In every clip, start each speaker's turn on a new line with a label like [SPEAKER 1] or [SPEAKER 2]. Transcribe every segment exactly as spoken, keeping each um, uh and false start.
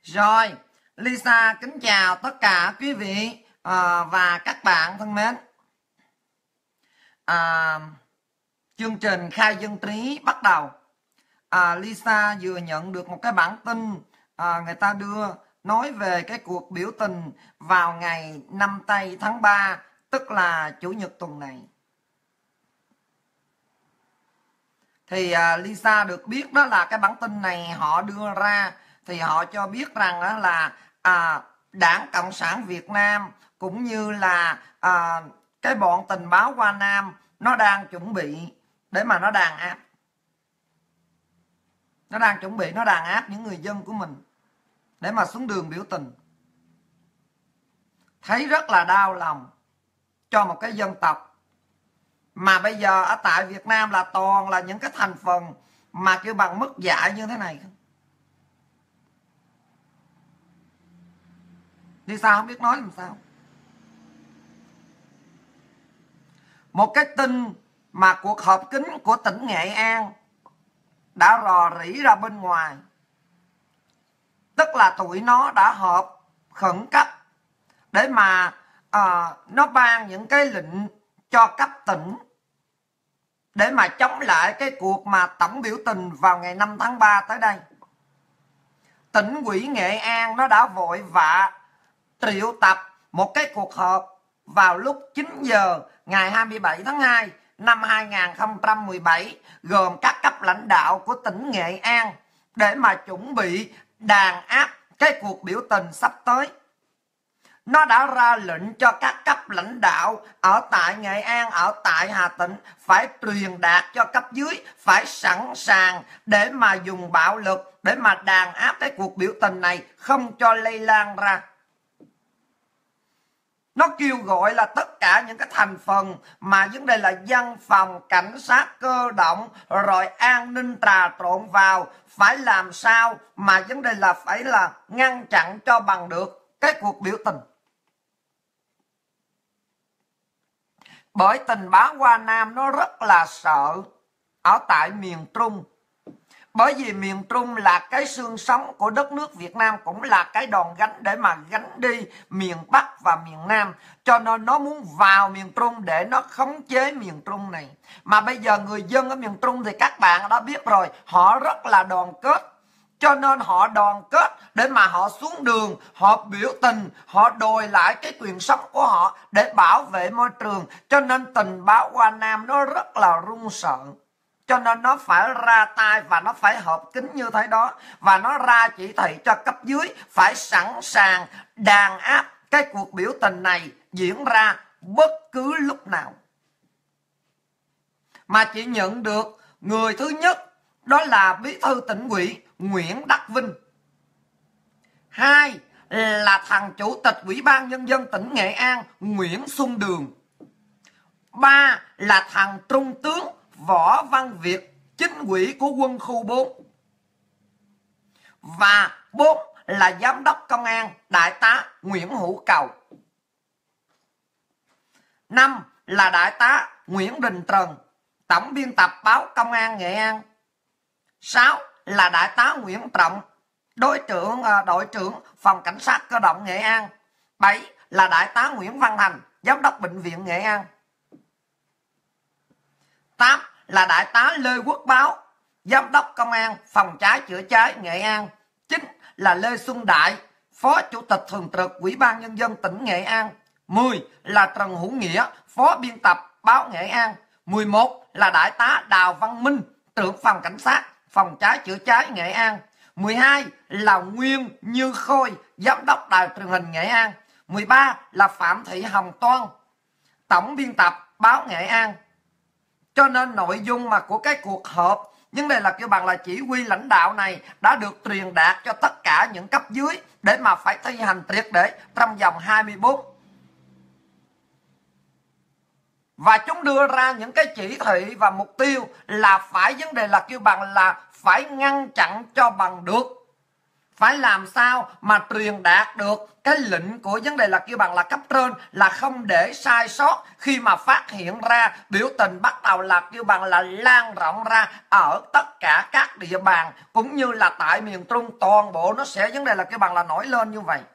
[SPEAKER 1] Rồi, Lisa kính chào tất cả quý vị à, và các bạn thân mến. À, chương trình khai dân trí bắt đầu. À, Lisa vừa nhận được một cái bản tin à, người ta đưa nói về cái cuộc biểu tình vào ngày năm tây tháng ba, tức là chủ nhật tuần này. Thì à, Lisa được biết đó là cái bản tin này họ đưa ra thì họ cho biết rằng đó là à, Đảng Cộng sản Việt Nam cũng như là à, cái bọn tình báo Hoa Nam nó đang chuẩn bị để mà nó đàn áp. Nó đang chuẩn bị nó đàn áp những người dân của mình để mà xuống đường biểu tình. Thấy rất là đau lòng cho một cái dân tộc mà bây giờ ở tại Việt Nam là toàn là những cái thành phần mà kêu bằng mất dạy như thế này. Đi sao không biết nói làm sao. Một cái tin mà cuộc họp kín của tỉnh Nghệ An đã rò rỉ ra bên ngoài. Tức là tụi nó đã họp khẩn cấp để mà à, nó ban những cái lệnh cho cấp tỉnh để mà chống lại cái cuộc mà tổng biểu tình vào ngày năm tháng ba tới đây. Tỉnh ủy Nghệ An nó đã vội vã triệu tập một cái cuộc họp vào lúc chín giờ ngày hai mươi bảy tháng hai năm hai nghìn không trăm mười bảy, gồm các cấp lãnh đạo của tỉnh Nghệ An để mà chuẩn bị đàn áp cái cuộc biểu tình sắp tới. Nó đã ra lệnh cho các cấp lãnh đạo ở tại Nghệ An, ở tại Hà Tĩnh phải truyền đạt cho cấp dưới, phải sẵn sàng để mà dùng bạo lực để mà đàn áp cái cuộc biểu tình này, không cho lây lan ra. Nó kêu gọi là tất cả những cái thành phần mà vấn đề là dân phòng, cảnh sát cơ động, rồi an ninh trà trộn vào, phải làm sao mà vấn đề là phải là ngăn chặn cho bằng được cái cuộc biểu tình. Bởi tình báo Hoa Nam nó rất là sợ ở tại miền Trung. Bởi vì miền Trung là cái xương sống của đất nước Việt Nam, cũng là cái đòn gánh để mà gánh đi miền Bắc và miền Nam. Cho nên nó muốn vào miền Trung để nó khống chế miền Trung này. Mà bây giờ người dân ở miền Trung thì các bạn đã biết rồi, họ rất là đoàn kết. Cho nên họ đoàn kết để mà họ xuống đường, họ biểu tình, họ đòi lại cái quyền sống của họ để bảo vệ môi trường. Cho nên tình báo Hoa Nam nó rất là run sợ. Cho nên nó phải ra tay và nó phải họp kín như thế đó. Và nó ra chỉ thị cho cấp dưới phải sẵn sàng đàn áp cái cuộc biểu tình này diễn ra bất cứ lúc nào. Mà chỉ nhận được người thứ nhất đó là Bí thư tỉnh ủy Nguyễn Đắc Vinh. Hai là thằng Chủ tịch Ủy ban Nhân dân tỉnh Nghệ An Nguyễn Xuân Đường. Ba là thằng Trung tướng Võ Văn Việt, chính ủy của quân khu bốn. Và bốn là Giám đốc Công an Đại tá Nguyễn Hữu Cầu. Năm là Đại tá Nguyễn Đình Trần, Tổng biên tập báo Công an Nghệ An. Sáu là Đại tá Nguyễn Trọng, đội trưởng đội trưởng Phòng Cảnh sát Cơ động Nghệ An. Bảy là Đại tá Nguyễn Văn Thành, Giám đốc Bệnh viện Nghệ An. Tám là Đại tá Lê Quốc Báo, Giám đốc Công an Phòng cháy chữa cháy Nghệ An. Chín là Lê Xuân Đại, Phó Chủ tịch Thường trực Ủy ban Nhân dân tỉnh Nghệ An. Mười là Trần Hữu Nghĩa, Phó biên tập báo Nghệ An. Mười một là Đại tá Đào Văn Minh, trưởng Phòng Cảnh sát Phòng cháy chữa cháy Nghệ An. Mười hai là Nguyên Như Khôi, Giám đốc Đài truyền hình Nghệ An. Mười ba là Phạm Thị Hồng Toan, Tổng biên tập báo Nghệ An. Cho nên nội dung mà của cái cuộc họp, vấn đề là kêu bằng là chỉ huy lãnh đạo này đã được truyền đạt cho tất cả những cấp dưới để mà phải thi hành triệt để trong vòng hai mươi bốn. Và chúng đưa ra những cái chỉ thị và mục tiêu là phải vấn đề là kêu bằng là phải ngăn chặn cho bằng được phải làm sao mà truyền đạt được cái lệnh của vấn đề là kêu bằng là cấp trên, là không để sai sót khi mà phát hiện ra biểu tình bắt đầu là kêu bằng là lan rộng ra ở tất cả các địa bàn cũng như là tại miền Trung toàn bộ, nó sẽ vấn đề là kêu bằng là nổi lên như vậy.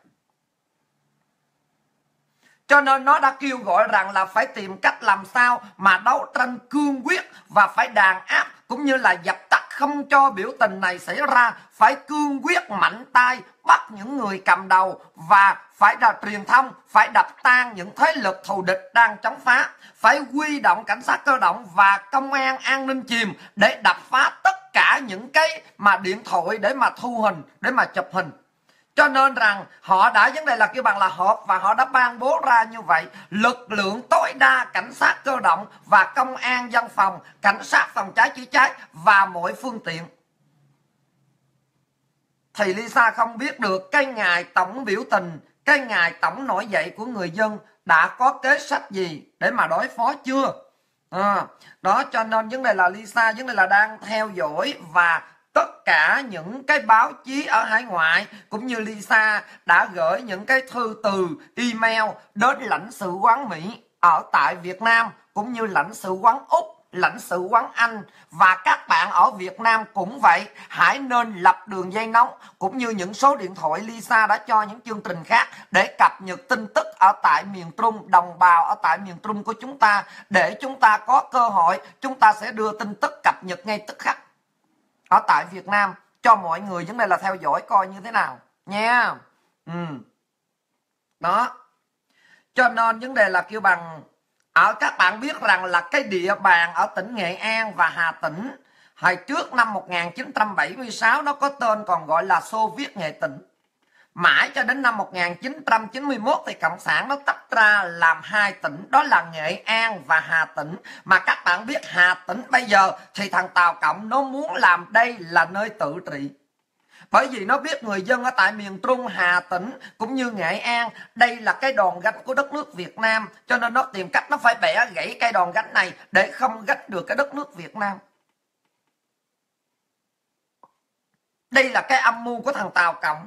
[SPEAKER 1] Cho nên nó đã kêu gọi rằng là phải tìm cách làm sao mà đấu tranh cương quyết và phải đàn áp cũng như là dập tắt không cho biểu tình này xảy ra, phải cương quyết mạnh tay bắt những người cầm đầu và phải là truyền thông, phải đập tan những thế lực thù địch đang chống phá, phải huy động cảnh sát cơ động và công an an ninh chìm để đập phá tất cả những cái mà điện thoại để mà thu hình, để mà chụp hình. Cho nên rằng họ đã vấn đề là kêu bằng là họp và họ đã ban bố ra như vậy, lực lượng tối đa cảnh sát cơ động và công an dân phòng, cảnh sát phòng cháy chữa cháy và mọi phương tiện. Thì Lisa không biết được cái ngày tổng biểu tình, cái ngày tổng nổi dậy của người dân đã có kế sách gì để mà đối phó chưa. À, đó cho nên vấn đề là Lisa vấn đề là đang theo dõi và tất cả những cái báo chí ở hải ngoại cũng như Lisa đã gửi những cái thư từ email đến lãnh sự quán Mỹ ở tại Việt Nam cũng như lãnh sự quán Úc, lãnh sự quán Anh, và các bạn ở Việt Nam cũng vậy. Hãy nên lập đường dây nóng cũng như những số điện thoại Lisa đã cho những chương trình khác để cập nhật tin tức ở tại miền Trung, đồng bào ở tại miền Trung của chúng ta, để chúng ta có cơ hội chúng ta sẽ đưa tin tức cập nhật ngay tức khắc ở tại Việt Nam cho mọi người vấn đề là theo dõi coi như thế nào nha. Ừ. Đó. Cho nên vấn đề là kêu bằng ở các bạn biết rằng là cái địa bàn ở tỉnh Nghệ An và Hà Tĩnh hồi trước năm một nghìn chín trăm bảy mươi sáu nó có tên còn gọi là Xô Viết Nghệ Tĩnh. Mãi cho đến năm một nghìn chín trăm chín mươi mốt thì Cộng sản nó tách ra làm hai tỉnh, đó là Nghệ An và Hà Tĩnh. Mà các bạn biết Hà Tĩnh bây giờ thì thằng Tàu Cộng nó muốn làm đây là nơi tự trị. Bởi vì nó biết người dân ở tại miền Trung, Hà Tĩnh cũng như Nghệ An đây là cái đòn gánh của đất nước Việt Nam, cho nên nó tìm cách nó phải bẻ gãy cái đòn gánh này để không gánh được cái đất nước Việt Nam. Đây là cái âm mưu của thằng Tàu Cộng.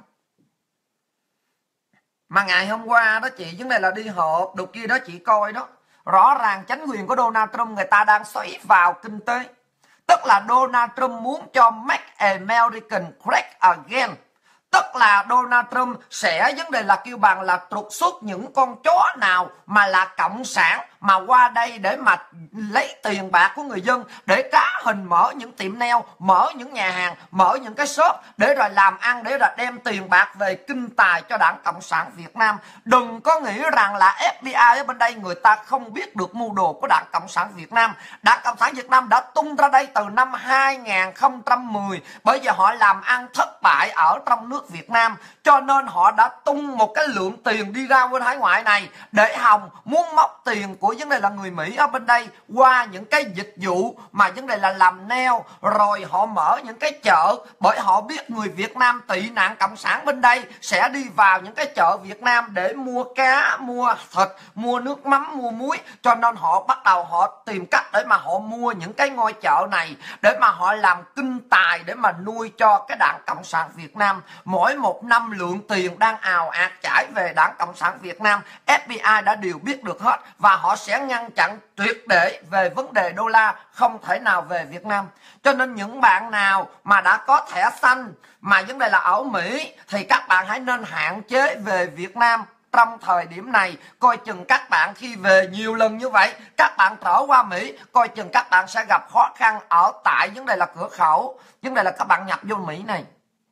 [SPEAKER 1] Mà ngày hôm qua đó chị vấn đề là đi họp đồ kia đó, chị coi đó, rõ ràng chính quyền của Donald Trump người ta đang xoáy vào kinh tế. Tức là Donald Trump muốn cho Make American Great Again. Tức là Donald Trump sẽ vấn đề là kêu bằng là trục xuất những con chó nào mà là cộng sản mà qua đây để mà lấy tiền bạc của người dân để trá hình, mở những tiệm nail, mở những nhà hàng, mở những cái shop để rồi làm ăn, để rồi đem tiền bạc về kinh tài cho Đảng Cộng sản Việt Nam. Đừng có nghĩ rằng là ép bê i ở bên đây người ta không biết được mưu đồ của Đảng Cộng sản Việt Nam. Đảng Cộng sản Việt Nam đã tung ra đây từ năm hai nghìn không trăm mười, bởi vì họ làm ăn thất bại ở trong nước Việt Nam, cho nên họ đã tung một cái lượng tiền đi ra bên hải ngoại này để hòng muốn móc tiền của vấn đề là người Mỹ ở bên đây qua những cái dịch vụ mà vấn đề là làm nail, rồi họ mở những cái chợ, bởi họ biết người Việt Nam tị nạn cộng sản bên đây sẽ đi vào những cái chợ Việt Nam để mua cá, mua thịt, mua nước mắm, mua muối, cho nên họ bắt đầu họ tìm cách để mà họ mua những cái ngôi chợ này để mà họ làm kinh tài để mà nuôi cho cái Đảng Cộng sản Việt Nam. Mỗi một năm lượng tiền đang ào ạt chảy về Đảng Cộng sản Việt Nam, ép bê i đã đều biết được hết và họ sẽ ngăn chặn tuyệt để về vấn đề đô la không thể nào về Việt Nam. Cho nên những bạn nào mà đã có thẻ xanh mà vấn đề là ở Mỹ thì các bạn hãy nên hạn chế về Việt Nam trong thời điểm này. Coi chừng các bạn khi về nhiều lần như vậy, các bạn trở qua Mỹ, coi chừng các bạn sẽ gặp khó khăn ở tại vấn đề là cửa khẩu, vấn đề là các bạn nhập vô Mỹ này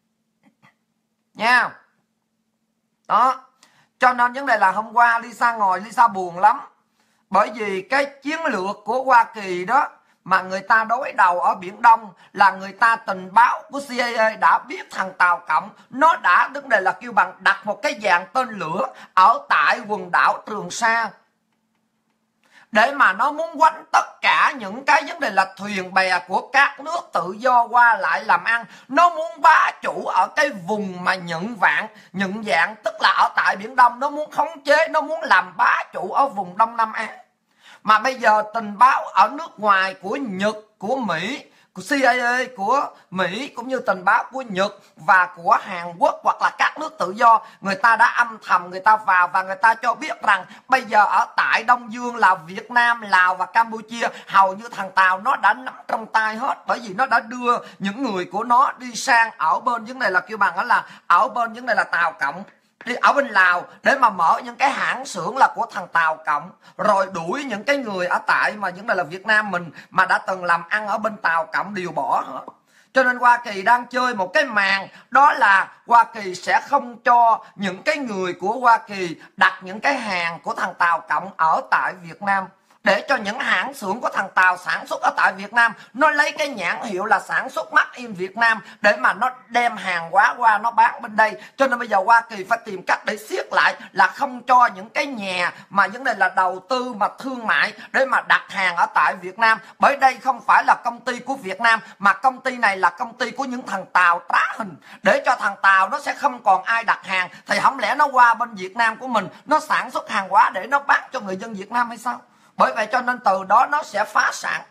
[SPEAKER 1] nha. Đó, cho nên vấn đề là hôm qua Lisa ngồi Lisa buồn lắm, bởi vì cái chiến lược của Hoa Kỳ đó mà người ta đối đầu ở Biển Đông là người ta tình báo của xê i a đã biết thằng Tàu Cộng nó đã vấn đề là kêu bằng đặt một cái dàn tên lửa ở tại quần đảo Trường Sa để mà nó muốn quánh tất cả những cái vấn đề là thuyền bè của các nước tự do qua lại làm ăn. Nó muốn bá chủ ở cái vùng mà nhận vạn, nhận dạng, tức là ở tại Biển Đông. Nó muốn khống chế, nó muốn làm bá chủ ở vùng Đông Nam Á. Mà bây giờ tình báo ở nước ngoài của Nhật, của Mỹ của C I A, của Mỹ, cũng như tình báo của Nhật và của Hàn Quốc hoặc là các nước tự do, người ta đã âm thầm người ta vào và người ta cho biết rằng bây giờ ở tại Đông Dương là Việt Nam, Lào và Campuchia, hầu như thằng Tàu nó đã nắm trong tay hết, bởi vì nó đã đưa những người của nó đi sang ở bên vấn đề là kêu bằng đó là ở bên vấn đề là Tàu Cộng, đi ở bên Lào để mà mở những cái hãng xưởng là của thằng Tàu Cộng, rồi đuổi những cái người ở tại mà vấn đề là Việt Nam mình mà đã từng làm ăn ở bên Tàu Cộng đều bỏ hết. Cho nên Hoa Kỳ đang chơi một cái màn, đó là Hoa Kỳ sẽ không cho những cái người của Hoa Kỳ đặt những cái hàng của thằng Tàu Cộng ở tại Việt Nam, để cho những hãng xưởng của thằng Tàu sản xuất ở tại Việt Nam nó lấy cái nhãn hiệu là sản xuất Made in Việt Nam để mà nó đem hàng hóa qua nó bán bên đây. Cho nên bây giờ Hoa Kỳ phải tìm cách để siết lại, là không cho những cái nhà mà vấn đề là đầu tư mà thương mại để mà đặt hàng ở tại Việt Nam, bởi đây không phải là công ty của Việt Nam mà công ty này là công ty của những thằng Tàu trá hình, để cho thằng Tàu nó sẽ không còn ai đặt hàng, thì không lẽ nó qua bên Việt Nam của mình nó sản xuất hàng hóa để nó bán cho người dân Việt Nam hay sao? Bởi vậy cho nên từ đó nó sẽ phá sản.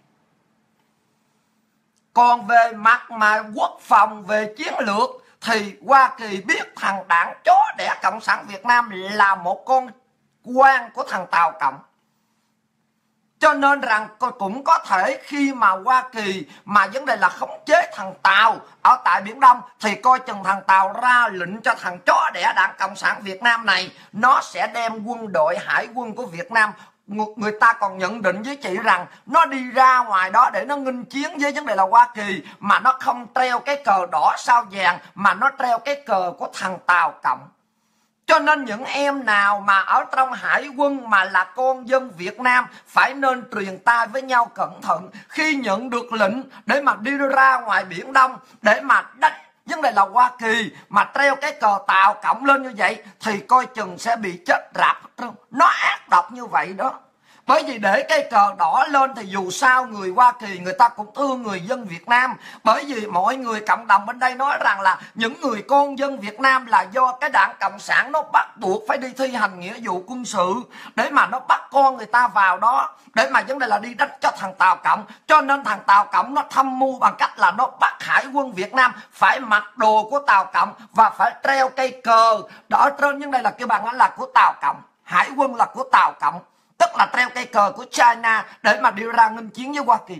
[SPEAKER 1] Còn về mặt mà quốc phòng, về chiến lược thì Hoa Kỳ biết thằng đảng chó đẻ Cộng sản Việt Nam là một con quan của thằng Tàu Cộng. Cho nên rằng cũng có thể khi mà Hoa Kỳ mà vấn đề là khống chế thằng Tàu ở tại Biển Đông thì coi chừng thằng Tàu ra lệnh cho thằng chó đẻ đảng Cộng sản Việt Nam này, nó sẽ đem quân đội hải quân của Việt Nam. Người ta còn nhận định với chị rằng nó đi ra ngoài đó để nó nghênh chiến với vấn đề là Hoa Kỳ, mà nó không treo cái cờ đỏ sao vàng mà nó treo cái cờ của thằng Tàu Cộng. Cho nên những em nào mà ở trong hải quân mà là con dân Việt Nam phải nên truyền tai với nhau cẩn thận khi nhận được lệnh để mà đi ra ngoài Biển Đông để mà đánh vấn đề là Hoa Kỳ, mà treo cái cờ Tàu Cộng lên như vậy thì coi chừng sẽ bị chết rạp. Nó ác độc như vậy đó. Bởi vì để cái cờ đỏ lên thì dù sao người Hoa Kỳ người ta cũng thương người dân Việt Nam. Bởi vì mọi người cộng đồng bên đây nói rằng là những người con dân Việt Nam là do cái đảng Cộng sản nó bắt buộc phải đi thi hành nghĩa vụ quân sự, để mà nó bắt con người ta vào đó để mà vấn đề là đi đánh cho thằng Tàu Cộng. Cho nên thằng Tàu Cộng nó thâm mưu bằng cách là nó bắt hải quân Việt Nam phải mặc đồ của Tàu Cộng và phải treo cây cờ ở trên, nhưng đây là cái bằng là của Tàu Cộng, hải quân là của Tàu Cộng, tức là treo cây cờ của China để mà đi ra nghênh chiến với Hoa Kỳ.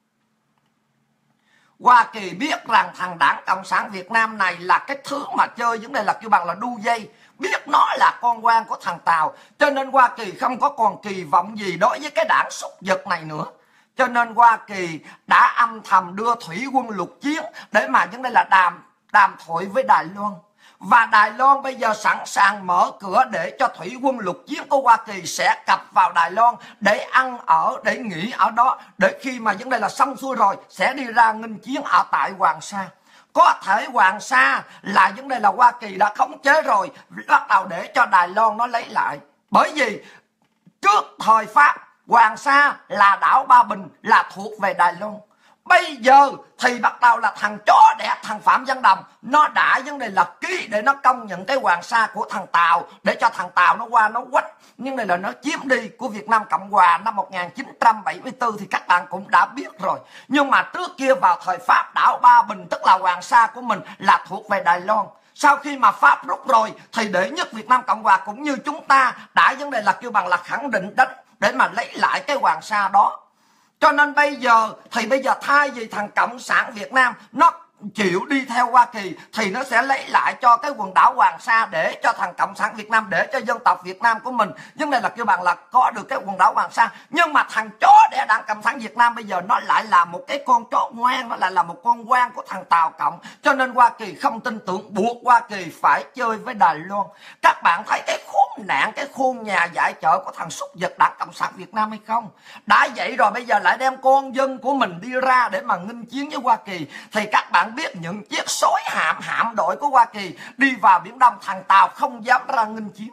[SPEAKER 1] Hoa Kỳ biết rằng thằng đảng Cộng sản Việt Nam này là cái thứ mà chơi vấn đề là kêu bằng là đu dây, biết nó là con quan của thằng Tàu, cho nên Hoa Kỳ không có còn kỳ vọng gì đối với cái đảng súc vật này nữa. Cho nên Hoa Kỳ đã âm thầm đưa thủy quân lục chiến để mà vấn đề là đàm đàm thoại với Đài Loan. Và Đài Loan bây giờ sẵn sàng mở cửa để cho thủy quân lục chiến của Hoa Kỳ sẽ cập vào Đài Loan để ăn ở, để nghỉ ở đó, để khi mà vấn đề là xong xuôi rồi sẽ đi ra nghênh chiến ở tại Hoàng Sa. Có thể Hoàng Sa là vấn đề là Hoa Kỳ đã khống chế rồi, bắt đầu để cho Đài Loan nó lấy lại. Bởi vì trước thời Pháp, Hoàng Sa là đảo Ba Bình là thuộc về Đài Loan. Bây giờ thì bắt đầu là thằng chó đẻ thằng Phạm Văn Đồng nó đã vấn đề là ký để nó công nhận cái Hoàng Sa của thằng Tàu, để cho thằng Tàu nó qua nó quách, nhưng đây là nó chiếm đi của Việt Nam Cộng Hòa năm một nghìn chín trăm bảy mươi tư thì các bạn cũng đã biết rồi. Nhưng mà trước kia vào thời Pháp, đảo Ba Bình tức là Hoàng Sa của mình là thuộc về Đài Loan. Sau khi mà Pháp rút rồi thì đệ nhất Việt Nam Cộng Hòa cũng như chúng ta đã vấn đề là kêu bằng là khẳng định đánh để mà lấy lại cái Hoàng Sa đó. Cho nên bây giờ thì bây giờ thay vì thằng Cộng sản Việt Nam nó chịu đi theo Hoa Kỳ thì nó sẽ lấy lại cho cái quần đảo Hoàng Sa để cho thằng Cộng sản Việt Nam, để cho dân tộc Việt Nam của mình vấn đề là kêu bằng là có được cái quần đảo Hoàng Sa. Nhưng mà thằng chó đẻ đảng Cộng sản Việt Nam bây giờ nó lại là một cái con chó ngoan, nó lại là một con quan của thằng Tàu Cộng. Cho nên Hoa Kỳ không tin tưởng, buộc Hoa Kỳ phải chơi với Đài Loan. Các bạn thấy cái khốn nạn, cái khuôn nhà giải chợ của thằng súc vật đảng Cộng sản Việt Nam hay không? Đã vậy rồi bây giờ lại đem con dân của mình đi ra để mà nghênh chiến với Hoa Kỳ, thì các bạn biết những chiếc sói hạm hạm đội của Hoa Kỳ đi vào Biển Đông, thằng Tàu không dám ra nghênh chiến.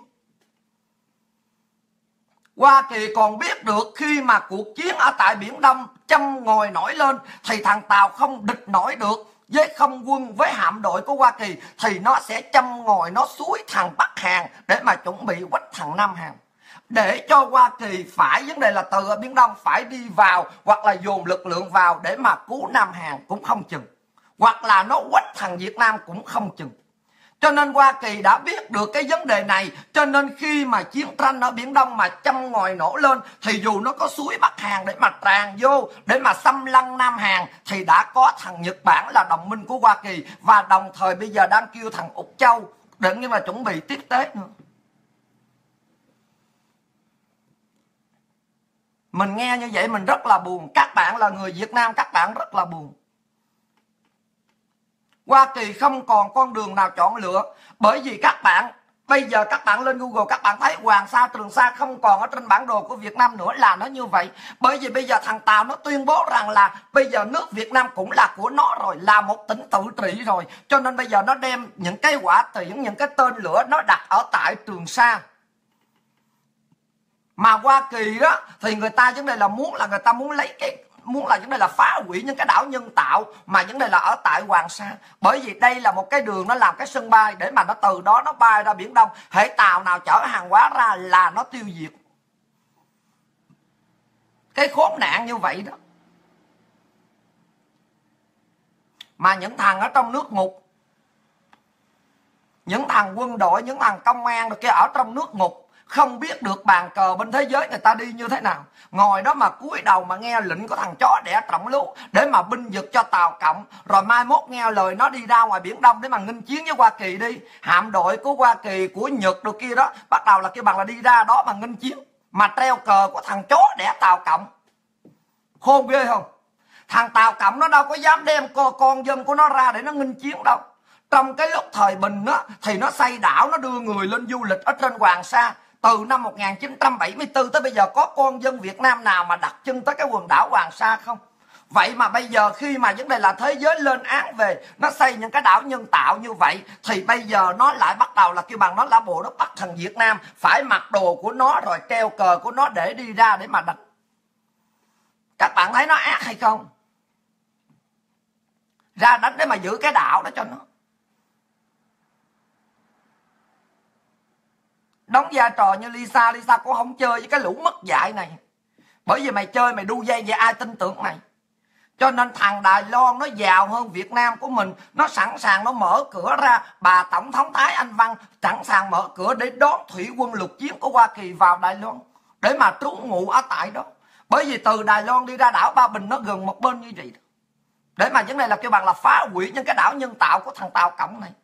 [SPEAKER 1] Hoa Kỳ còn biết được khi mà cuộc chiến ở tại Biển Đông châm ngòi nổi lên thì thằng Tàu không địch nổi được với không quân, với hạm đội của Hoa Kỳ, thì nó sẽ châm ngòi nó xúi thằng Bắc Hàn để mà chuẩn bị quách thằng Nam Hàn. để cho Hoa Kỳ phải vấn đề là từ ở Biển Đông phải đi vào hoặc là dồn lực lượng vào để mà cứu Nam Hàn cũng không chừng, hoặc là nó quách thằng Việt Nam cũng không chừng. Cho nên Hoa Kỳ đã biết được cái vấn đề này, cho nên khi mà chiến tranh ở Biển Đông mà châm ngòi nổ lên thì dù nó có suối Bắc Hàn để mà tràn vô để mà xâm lăng Nam Hàn thì đã có thằng Nhật Bản là đồng minh của Hoa Kỳ, và đồng thời bây giờ đang kêu thằng Úc Châu định như là chuẩn bị tiếp tế nữa. Mình nghe như vậy mình rất là buồn. Các bạn là người Việt Nam, các bạn rất là buồn. Hoa Kỳ không còn con đường nào chọn lựa, bởi vì các bạn bây giờ các bạn lên Google các bạn thấy Hoàng Sa, Trường Sa không còn ở trên bản đồ của Việt Nam nữa là nó như vậy. Bởi vì bây giờ thằng Tàu nó tuyên bố rằng là bây giờ nước Việt Nam cũng là của nó rồi, là một tỉnh tự trị rồi. Cho nên bây giờ nó đem những cái quả tiễn, những cái tên lửa nó đặt ở tại Trường Sa. Mà Hoa Kỳ đó thì người ta vấn đề là muốn là người ta muốn lấy cái muốn là vấn đề là phá hủy những cái đảo nhân tạo mà vấn đề là ở tại Hoàng Sa, bởi vì đây là một cái đường nó làm cái sân bay để mà nó từ đó nó bay ra Biển Đông, hễ tàu nào chở hàng hóa ra là nó tiêu diệt. Cái khốn nạn như vậy đó. Mà những thằng ở trong nước ngục, những thằng quân đội, những thằng công an rồi kia ở trong nước ngục không biết được bàn cờ bên thế giới người ta đi như thế nào, ngồi đó mà cúi đầu mà nghe lệnh của thằng chó đẻ trọng lú để mà binh vực cho Tàu Cộng, rồi mai mốt nghe lời nó đi ra ngoài Biển Đông để mà nghênh chiến với Hoa Kỳ đi. Hạm đội của Hoa Kỳ, của Nhật rồi kia đó bắt đầu là kêu bằng là đi ra đó mà nghênh chiến, mà treo cờ của thằng chó đẻ Tàu Cộng. Khôn ghê không? Thằng Tàu Cộng nó đâu có dám đem con, con dân của nó ra để nó nghênh chiến đâu. Trong cái lúc thời bình á thì nó xây đảo, nó đưa người lên du lịch ở trên Hoàng Sa. Từ năm một nghìn chín trăm bảy mươi tư tới bây giờ có con dân Việt Nam nào mà đặt chân tới cái quần đảo Hoàng Sa không? Vậy mà bây giờ khi mà vấn đề là thế giới lên án về nó xây những cái đảo nhân tạo như vậy, thì bây giờ nó lại bắt đầu là kêu bằng nó là bộ nó bắt thằng Việt Nam phải mặc đồ của nó rồi treo cờ của nó để đi ra để mà đánh. Các bạn thấy nó ác hay không? Ra đánh để mà giữ cái đảo đó cho nó. Đóng vai trò như Lisa, Lisa cũng không chơi với cái lũ mất dạy này. Bởi vì mày chơi mày đu dây vậy ai tin tưởng mày. Cho nên thằng Đài Loan nó giàu hơn Việt Nam của mình, nó sẵn sàng nó mở cửa ra. Bà Tổng thống Thái Anh Văn sẵn sàng mở cửa để đón thủy quân lục chiến của Hoa Kỳ vào Đài Loan để mà trú ngụ ở tại đó. Bởi vì từ Đài Loan đi ra đảo Ba Bình nó gần một bên như vậy đó. Để mà vấn đề là kêu bằng là phá hủy những cái đảo nhân tạo của thằng Tàu Cộng này.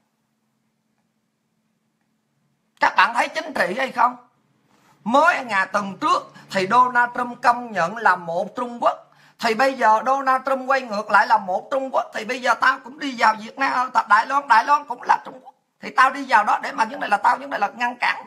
[SPEAKER 1] Các bạn thấy chính trị hay không? Mới ngày tuần trước thì Donald Trump công nhận là một Trung Quốc, thì bây giờ Donald Trump quay ngược lại là một Trung Quốc, thì bây giờ tao cũng đi vào Việt Nam, Đài Loan, Đài Loan cũng là Trung Quốc, thì tao đi vào đó để mà vấn đề là tao vấn đề là ngăn cản.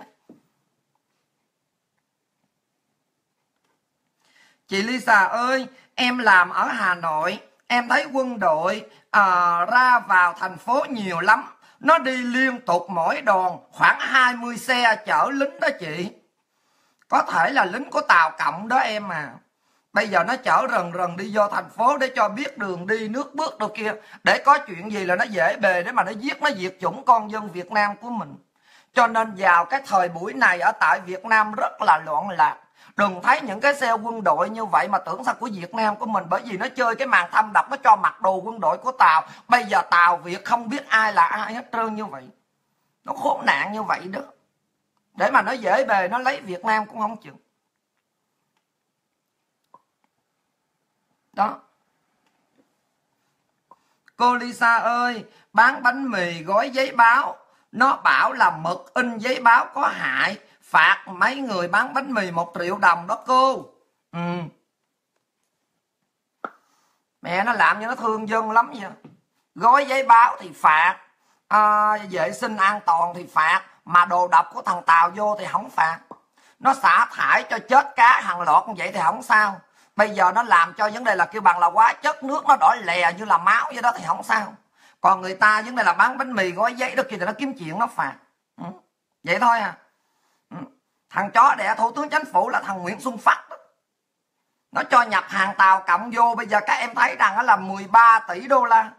[SPEAKER 1] Chị Lisa ơi, em làm ở Hà Nội, em thấy quân đội à, ra vào thành phố nhiều lắm. Nó đi liên tục mỗi đoàn khoảng hai mươi xe chở lính đó chị. Có thể là lính của Tàu Cộng đó em à. Bây giờ nó chở rần rần đi vô thành phố để cho biết đường đi nước bước đâu kia. Để có chuyện gì là nó dễ bề để mà nó giết, nó diệt chủng con dân Việt Nam của mình. Cho nên vào cái thời buổi này ở tại Việt Nam rất là loạn lạc. Đừng thấy những cái xe quân đội như vậy mà tưởng sao của Việt Nam của mình. Bởi vì nó chơi cái màn thâm độc, nó cho mặc đồ quân đội của Tàu. Bây giờ Tàu Việt không biết ai là ai hết trơn như vậy. Nó khốn nạn như vậy đó. Để mà nó dễ bề nó lấy Việt Nam cũng không chừng. Đó. Cô Lisa ơi, bán bánh mì gói giấy báo, nó bảo là mực in giấy báo có hại, phạt mấy người bán bánh mì một triệu đồng đó cô. Ừ. Mẹ nó làm cho nó thương dân lắm vậy. Gói giấy báo thì phạt, à, vệ sinh an toàn thì phạt, mà đồ độc của thằng Tàu vô thì không phạt. Nó xả thải cho chết cá hàng loạt như vậy thì không sao. Bây giờ nó làm cho vấn đề là kêu bằng là hóa chất nước nó đỏ lè như là máu vậy đó thì không sao. Còn người ta vấn đề là bán bánh mì gói giấy đó kia thì nó kiếm chuyện nó phạt. Ừ. Vậy thôi à. Ừ. Thằng chó đẻ Thủ tướng Chính phủ là thằng Nguyễn Xuân Phúc đó. Nó cho nhập hàng Tàu Cộng vô. Bây giờ các em thấy rằng là mười ba tỷ đô la.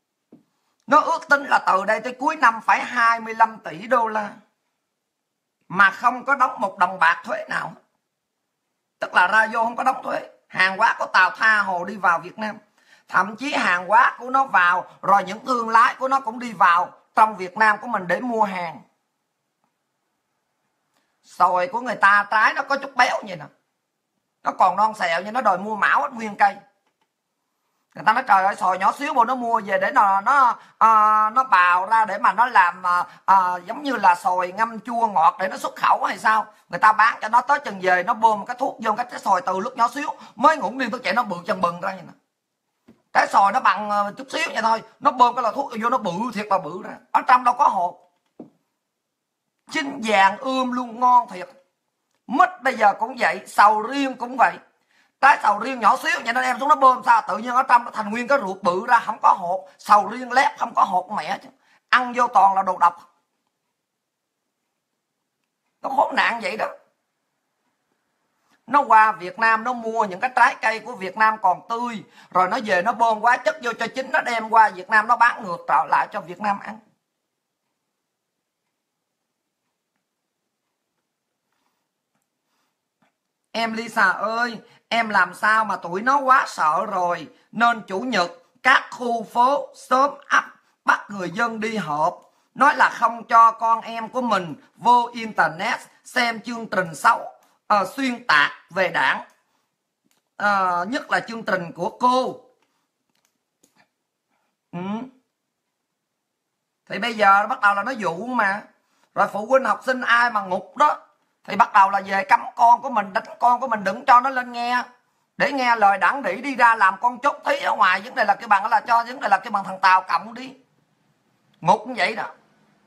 [SPEAKER 1] Nó ước tính là từ đây tới cuối năm phải hai mươi lăm tỷ đô la. mà không có đóng một đồng bạc thuế nào, tức là ra vô không có đóng thuế. Hàng hóa của tàu tha hồ đi vào Việt Nam, thậm chí hàng hóa của nó vào rồi những thương lái của nó cũng đi vào trong Việt Nam của mình để mua hàng. Xoài của người ta trái nó có chút béo vậy nè, nó còn non xẹo nhưng nó đòi mua mão hết nguyên cây. Người ta nói trời ơi, xoài nhỏ xíu bộ nó mua về để nó nó à, nó bào ra để mà nó làm à, à, giống như là xoài ngâm chua ngọt để nó xuất khẩu hay sao. Người ta bán cho nó tới chừng về nó bơm cái thuốc vô cái trái xoài từ lúc nhỏ xíu mới ngủ điên tới chạy nó bự chân bừng ra vậy nè. Trái xoài nó bằng chút xíu vậy thôi, nó bơm cái lò thuốc vô nó bự thiệt là bự ra, ở trong đâu có hột. Chín vàng ươm luôn, ngon thiệt. Mít bây giờ cũng vậy, sầu riêng cũng vậy. Trái sầu riêng nhỏ xíu vậy nó đem xuống nó bơm sao tự nhiên ở trong nó thành nguyên cái ruột bự ra, không có hột. Sầu riêng lép không có hột mẹ chứ, ăn vô toàn là đồ độc. Nó khốn nạn vậy đó. Nó qua Việt Nam nó mua những cái trái cây của Việt Nam còn tươi, rồi nó về nó bơm hóa chất vô cho chín, nó đem qua Việt Nam nó bán ngược trở lại cho Việt Nam ăn. Em Lisa ơi, em làm sao mà tụi nó quá sợ rồi, nên chủ nhật các khu phố xóm ấp bắt người dân đi họp, nói là không cho con em của mình vô internet xem chương trình xấu, uh, xuyên tạc về đảng, uh, nhất là chương trình của cô. Ừ. Thì bây giờ bắt đầu là nó dụ mà, rồi phụ huynh học sinh ai mà ngục đó thì bắt đầu là về cấm con của mình, đánh con của mình, đừng cho nó lên nghe để nghe lời đảng đỉ, đi ra làm con chốt thí ở ngoài. Vấn đề là cái bằng là cho vấn đề là cái bằng thằng Tàu cộng đi ngục như vậy đó,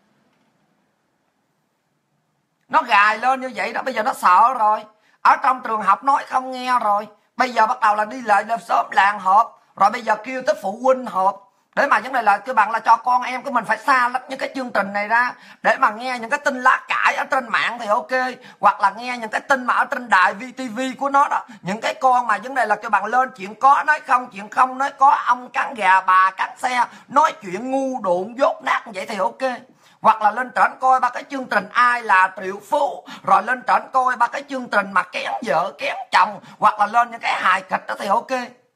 [SPEAKER 1] nó gài lên như vậy đó. Bây giờ nó sợ rồi, ở trong trường học nói không nghe rồi, bây giờ bắt đầu là đi lại lên xóm làng họp, rồi bây giờ kêu tới phụ huynh họp để mà vấn đề là cái bằng là cho con em của mình phải xa lách những cái chương trình này ra, để mà nghe những cái tin lá cải ở trên mạng thì ok, hoặc là nghe những cái tin mà ở trên đài vê tê vê của nó đó, những cái con mà vấn đề là cái bằng lên chuyện có nói không, chuyện không nói có, ông cắn gà bà cắn xe, nói chuyện ngu độn dốt nát vậy thì ok. Hoặc là lên trển coi ba cái chương trình Ai Là Triệu Phú, rồi lên trển coi ba cái chương trình mà kén vợ kén chồng, hoặc là lên những cái hài kịch đó thì ok.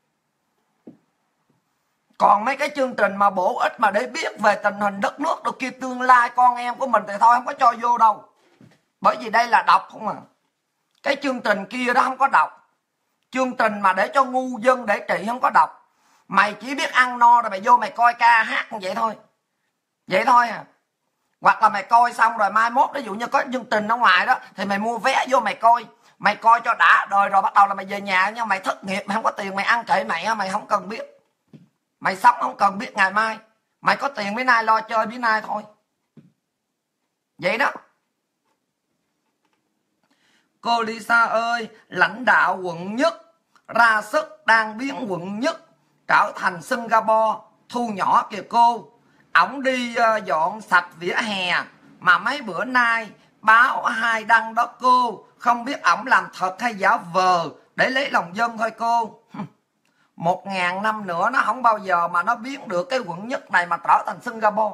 [SPEAKER 1] Còn mấy cái chương trình mà bổ ích mà để biết về tình hình đất nước đồ kia, tương lai con em của mình thì thôi không có cho vô đâu, bởi vì đây là đọc không à. Cái chương trình kia đó không có đọc, chương trình mà để cho ngu dân để trị không có đọc. Mày chỉ biết ăn no rồi mày vô mày coi ca hát vậy thôi, vậy thôi à. Hoặc là mày coi xong rồi mai mốt ví dụ như có chương trình ở ngoài đó thì mày mua vé vô mày coi, mày coi cho đã đời rồi bắt đầu là mày về nhà nha. Mày thất nghiệp mày không có tiền mày ăn kệ mày, mày không cần biết, mày sống không cần biết ngày mai, mày có tiền bữa nay lo chơi bữa nay thôi, vậy đó. Cô Lisa ơi, lãnh đạo quận nhất ra sức đang biến quận nhất trở thành Singapore thu nhỏ kìa cô. Ổng đi uh, dọn sạch vỉa hè mà mấy bữa nay báo hai đăng đó cô, không biết ổng làm thật hay giả vờ để lấy lòng dân thôi cô. Một ngàn năm nữa nó không bao giờ mà nó biến được cái quận nhất này mà trở thành Singapore.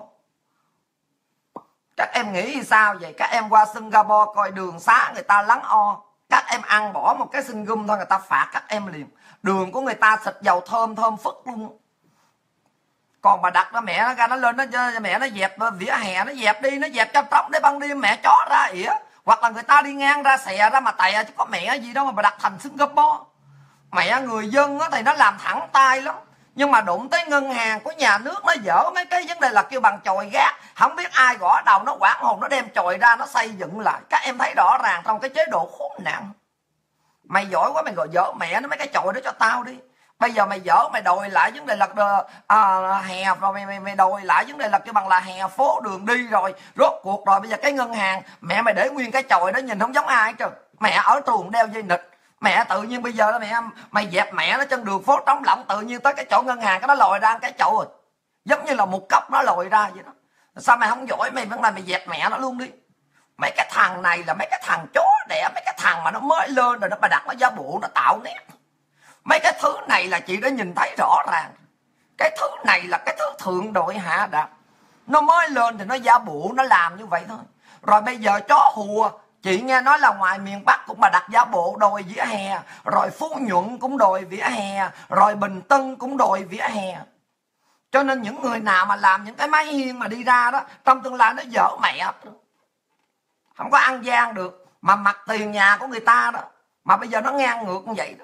[SPEAKER 1] Các em nghĩ sao vậy? Các em qua Singapore coi đường xá người ta lắng o, các em ăn bỏ một cái xinh gum thôi người ta phạt các em liền. Đường của người ta xịt dầu thơm thơm phức luôn. Còn bà đặt nó mẹ nó ra nó lên nó mẹ nó dẹp vỉa hè, nó dẹp đi, nó dẹp cho trống để ban đêm mẹ chó ra ỉa, hoặc là người ta đi ngang ra xè ra mà tè chứ có mẹ gì đâu mà bà đặt thành Singapore. Mẹ người dân thì nó làm thẳng tay lắm, nhưng mà đụng tới ngân hàng của nhà nước nó dở mấy cái vấn đề là kêu bằng chòi gác, không biết ai gõ đầu nó quảng hồn nó đem chòi ra nó xây dựng lại. Các em thấy rõ ràng trong cái chế độ khốn nạn. Mày giỏi quá mày gọi dở mẹ nó mấy cái chòi đó cho tao đi. Bây giờ mày dở mày đòi lại vấn đề là à, hè rồi mày, mày mày đòi lại vấn đề là kêu bằng là hè phố đường đi rồi rốt cuộc rồi bây giờ cái ngân hàng mẹ mày để nguyên cái chòi đó nhìn không giống ai hết trơn. Mẹ ở trường đeo dây nịt, mẹ tự nhiên bây giờ đó mẹ mày dẹp mẹ nó trên đường phố trống lỏng, tự nhiên tới cái chỗ ngân hàng cái nó lòi ra cái chậu rồi, giống như là một cốc nó lòi ra vậy đó. Sao mày không giỏi mày vẫn là mày dẹp mẹ nó luôn đi. Mấy cái thằng này là mấy cái thằng chó đẻ, mấy cái thằng mà nó mới lên rồi nó bà đặt nó giá bộ nó tạo nét. Mấy cái thứ này là chị đã nhìn thấy rõ ràng, cái thứ này là cái thứ thượng đội hạ đạt, nó mới lên thì nó giả bộ nó làm như vậy thôi. Rồi bây giờ chó hùa Chị nghe nói là ngoài miền Bắc cũng mà đặt giả bộ đòi vỉa hè, rồi Phú Nhuận cũng đòi vỉa hè, rồi Bình Tân cũng đòi vỉa hè. Cho nên những người nào mà làm những cái mái hiên mà đi ra đó, trong tương lai nó dở mẹ, không có ăn gian được, mà mặc tiền nhà của người ta đó, mà bây giờ nó ngang ngược như vậy đó.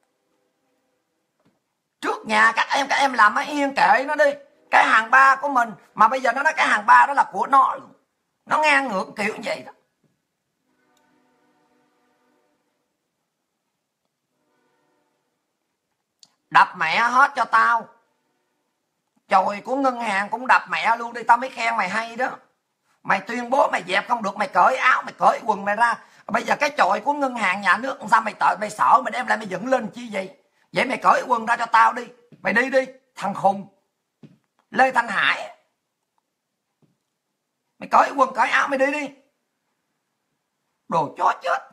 [SPEAKER 1] Trước nhà các em các em làm mái hiên kệ nó đi, cái hàng ba của mình, mà bây giờ nó nói cái hàng ba đó là của nó luôn, nó ngang ngược kiểu như vậy đó. Đập mẹ hết cho tao. Chồi của ngân hàng cũng đập mẹ luôn đi, tao mới khen mày hay đó. Mày tuyên bố mày dẹp không được, mày cởi áo, mày cởi quần mày ra. Bây giờ cái chồi của ngân hàng nhà nước sao mày tội, mày sợ mày đem lại mày dựng lên chi vậy? Vậy mày cởi quần ra cho tao đi, mày đi đi, thằng khùng Lê Thanh Hải. Mày cởi quần cởi áo mày đi đi. Đồ chó chết,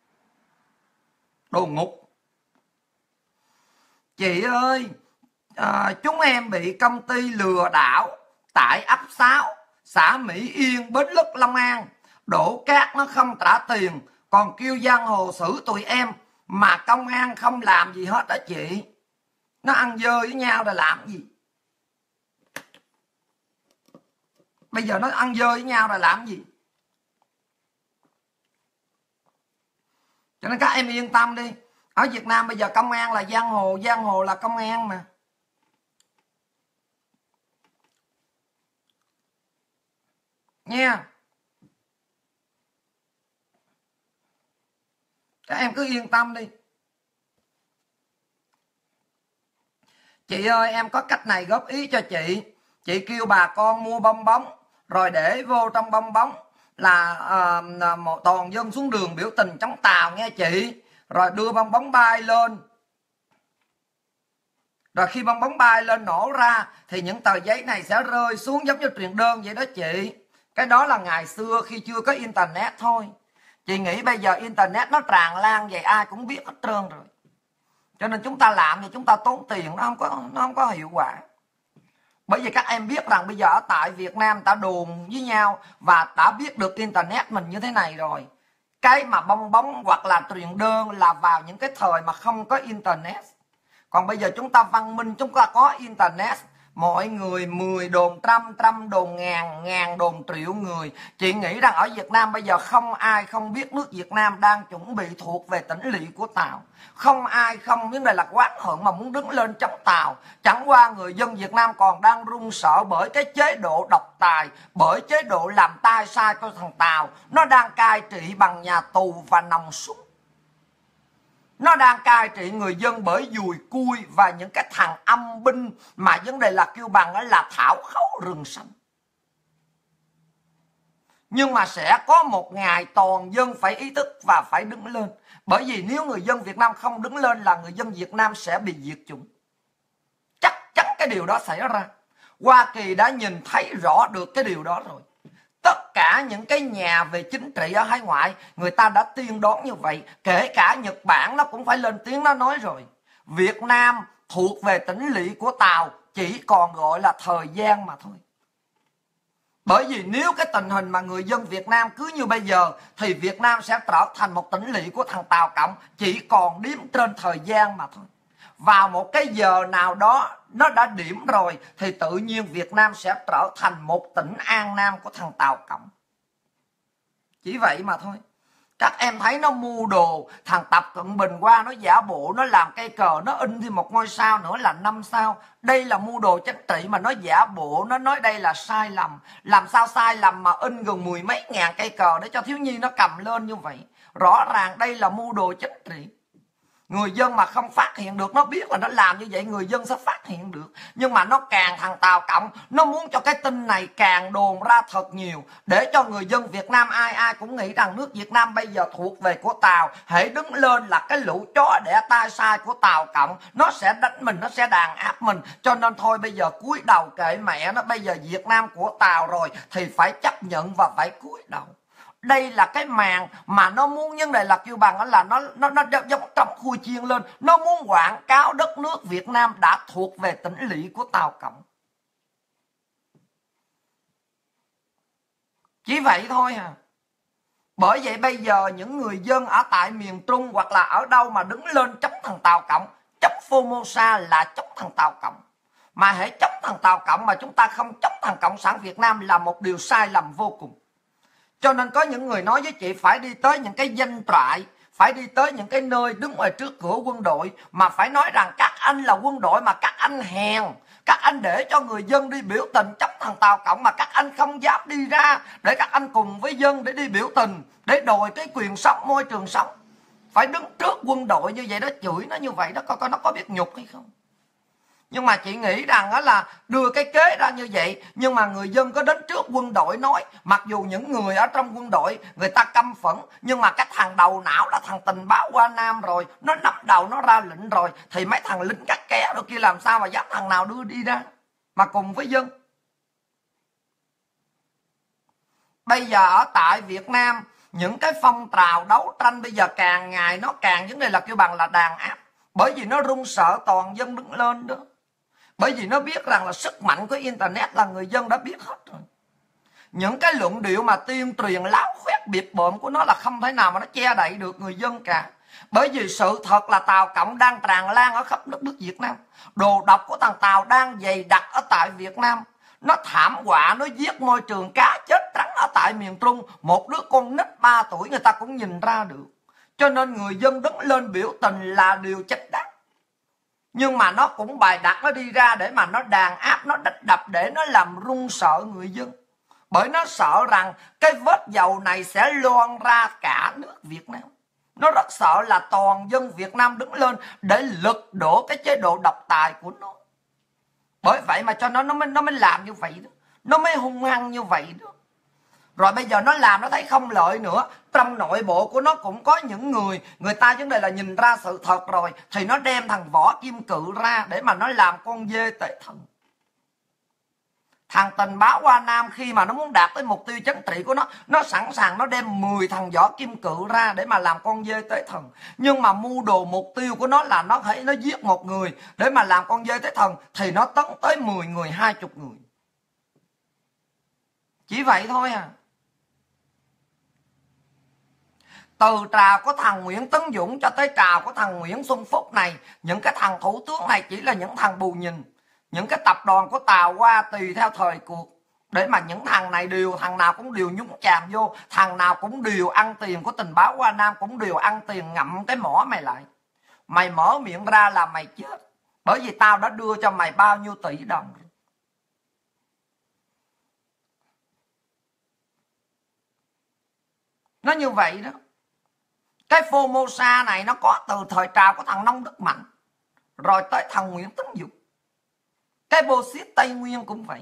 [SPEAKER 1] đồ ngục. Chị ơi, à, chúng em bị công ty lừa đảo tại ấp sáu, xã Mỹ Yên, Bến Lức, Long An. Đổ cát nó không trả tiền, còn kêu giang hồ xử tụi em, mà công an không làm gì hết đó chị. Nó ăn dơ với nhau rồi làm gì? Bây giờ nó ăn dơ với nhau rồi làm gì? Cho nên các em yên tâm đi. Ở Việt Nam bây giờ công an là giang hồ, giang hồ là công an mà. Nha. Các em cứ yên tâm đi. Chị ơi, em có cách này góp ý cho chị. Chị kêu bà con mua bong bóng, rồi để vô trong bong bóng là uh, một toàn dân xuống đường biểu tình chống Tàu nghe chị. Rồi đưa bong bóng bay lên. Rồi khi bong bóng bay lên nổ ra thì những tờ giấy này sẽ rơi xuống giống như truyền đơn vậy đó chị. Cái đó là ngày xưa khi chưa có internet thôi. Chị nghĩ bây giờ internet nó tràn lan vậy ai cũng biết hết trơn rồi. Cho nên chúng ta làm thì chúng ta tốn tiền, nó không có nó không có hiệu quả. Bởi vì các em biết rằng bây giờ ở tại Việt Nam ta đồn với nhau và đã biết được internet mình như thế này rồi. Cái mà bong bóng hoặc là truyền đơn là vào những cái thời mà không có internet. Còn bây giờ chúng ta văn minh, chúng ta có internet. Mọi người mười đồn trăm, trăm đồn ngàn, ngàn đồn triệu người. Chị nghĩ rằng ở Việt Nam bây giờ không ai không biết nước Việt Nam đang chuẩn bị thuộc về tỉnh lỵ của Tàu. Không ai không vấn đề là oán hận mà muốn đứng lên chống Tàu. Chẳng qua người dân Việt Nam còn đang run sợ bởi cái chế độ độc tài, bởi chế độ làm tai sai của thằng Tàu. Nó đang cai trị bằng nhà tù và nòng súng. Nó đang cai trị người dân bởi dùi cui và những cái thằng âm binh mà vấn đề là kêu bằng là thảo khấu rừng xanh. Nhưng mà sẽ có một ngày toàn dân phải ý thức và phải đứng lên. Bởi vì nếu người dân Việt Nam không đứng lên là người dân Việt Nam sẽ bị diệt chủng. Chắc chắn cái điều đó xảy ra. Hoa Kỳ đã nhìn thấy rõ được cái điều đó rồi. Tất cả những cái nhà về chính trị ở hải ngoại người ta đã tiên đoán như vậy. Kể cả Nhật Bản nó cũng phải lên tiếng nó nói rồi. Việt Nam thuộc về tỉnh lỵ của Tàu chỉ còn gọi là thời gian mà thôi. Bởi vì nếu cái tình hình mà người dân Việt Nam cứ như bây giờ thì Việt Nam sẽ trở thành một tỉnh lỵ của thằng Tàu Cộng, chỉ còn điếm trên thời gian mà thôi. Vào một cái giờ nào đó nó đã điểm rồi thì tự nhiên Việt Nam sẽ trở thành một tỉnh An Nam của thằng Tàu Cộng. Chỉ vậy mà thôi. Các em thấy nó mưu đồ, thằng Tập Cận Bình qua nó giả bộ, nó làm cây cờ, nó in thêm một ngôi sao nữa là năm sao. Đây là mưu đồ chính trị mà nó giả bộ, nó nói đây là sai lầm. Làm sao sai lầm mà in gần mười mấy ngàn cây cờ để cho thiếu nhi nó cầm lên như vậy. Rõ ràng đây là mưu đồ chính trị. Người dân mà không phát hiện được, nó biết là nó làm như vậy người dân sẽ phát hiện được. Nhưng mà nó càng thằng Tàu Cộng, nó muốn cho cái tin này càng đồn ra thật nhiều, để cho người dân Việt Nam ai ai cũng nghĩ rằng nước Việt Nam bây giờ thuộc về của Tàu. Hễ đứng lên là cái lũ chó đẻ tai sai của Tàu Cộng, nó sẽ đánh mình, nó sẽ đàn áp mình. Cho nên thôi bây giờ cúi đầu kệ mẹ nó, bây giờ Việt Nam của Tàu rồi thì phải chấp nhận và phải cúi đầu. Đây là cái màn mà nó muốn, vấn đề là kêu bằng là nó nó nó giống trong khui chiên lên, nó muốn quảng cáo đất nước Việt Nam đã thuộc về tỉnh lỵ của Tàu Cộng. Chỉ vậy thôi à. Bởi vậy bây giờ những người dân ở tại miền Trung hoặc là ở đâu mà đứng lên chống thằng Tàu Cộng, chống Formosa là chống thằng Tàu Cộng. Mà hãy chống thằng Tàu Cộng mà chúng ta không chống thằng Cộng sản Việt Nam là một điều sai lầm vô cùng. Cho nên có những người nói với chị phải đi tới những cái doanh trại, phải đi tới những cái nơi đứng ngoài trước cửa quân đội mà phải nói rằng các anh là quân đội mà các anh hèn, các anh để cho người dân đi biểu tình chống thằng Tàu Cộng mà các anh không dám đi ra để các anh cùng với dân để đi biểu tình, để đòi cái quyền sống, môi trường sống. Phải đứng trước quân đội như vậy đó, chửi nó như vậy đó, coi coi nó có biết nhục hay không. Nhưng mà chị nghĩ rằng đó là đưa cái kế ra như vậy, nhưng mà người dân có đến trước quân đội nói, mặc dù những người ở trong quân đội người ta căm phẫn, nhưng mà cái thằng đầu não là thằng tình báo Hoa Nam rồi, nó nắm đầu nó ra lệnh rồi, thì mấy thằng lính cắt ké đôi kia làm sao mà dám thằng nào đưa đi ra mà cùng với dân. Bây giờ ở tại Việt Nam, những cái phong trào đấu tranh bây giờ càng ngày nó càng vấn đề là kêu bằng là đàn áp, bởi vì nó run sợ toàn dân đứng lên đó. Bởi vì nó biết rằng là sức mạnh của Internet là người dân đã biết hết rồi. Những cái luận điệu mà tuyên truyền láo khoét biệt bợm của nó là không thể nào mà nó che đậy được người dân cả. Bởi vì sự thật là Tàu Cộng đang tràn lan ở khắp đất nước Việt Nam. Đồ độc của thằng Tàu đang dày đặc ở tại Việt Nam. Nó thảm họa, nó giết môi trường cá chết trắng ở tại miền Trung. Một đứa con nít ba tuổi người ta cũng nhìn ra được. Cho nên người dân đứng lên biểu tình là điều chính đáng. Nhưng mà nó cũng bày đặt nó đi ra để mà nó đàn áp, nó đánh đập để nó làm run sợ người dân. Bởi nó sợ rằng cái vết dầu này sẽ loan ra cả nước Việt Nam. Nó rất sợ là toàn dân Việt Nam đứng lên để lật đổ cái chế độ độc tài của nó. Bởi vậy mà cho nó nó mới, nó mới làm như vậy đó. Nó mới hung hăng như vậy đó. Rồi bây giờ nó làm nó thấy không lợi nữa. Trong nội bộ của nó cũng có những người, người ta vấn đề là nhìn ra sự thật rồi, thì nó đem thằng Võ Kim Cự ra để mà nó làm con dê tế thần. Thằng tình báo Hoa Nam khi mà nó muốn đạt tới mục tiêu chính trị của nó, nó sẵn sàng nó đem mười thằng Võ Kim Cự ra để mà làm con dê tế thần. Nhưng mà mưu đồ mục tiêu của nó là nó thấy nó giết một người để mà làm con dê tế thần, thì nó tấn tới mười người, hai mươi người. Chỉ vậy thôi à. Từ trào của thằng Nguyễn Tấn Dũng cho tới trào của thằng Nguyễn Xuân Phúc này, những cái thằng thủ tướng này chỉ là những thằng bù nhìn. Những cái tập đoàn của Tàu qua tùy theo thời cuộc. Để mà những thằng này đều, thằng nào cũng đều nhúng chàm vô, thằng nào cũng đều ăn tiền của tình báo Hoa Nam, cũng đều ăn tiền ngậm cái mỏ mày lại. Mày mở miệng ra là mày chết. Bởi vì tao đã đưa cho mày bao nhiêu tỷ đồng. Nó như vậy đó. Cái Formosa này nó có từ thời trào của thằng Nông Đức Mạnh, rồi tới thằng Nguyễn Tấn Dũng. Cái bô xít Tây Nguyên cũng vậy.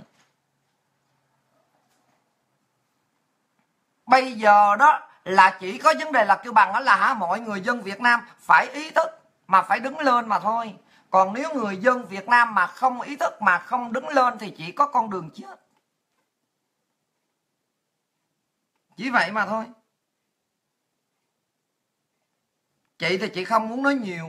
[SPEAKER 1] Bây giờ đó là chỉ có vấn đề là kêu bằng đó là hả, mọi người dân Việt Nam phải ý thức mà phải đứng lên mà thôi. Còn nếu người dân Việt Nam mà không ý thức mà không đứng lên thì chỉ có con đường chết. Chỉ vậy mà thôi. Chị thì chị không muốn nói nhiều.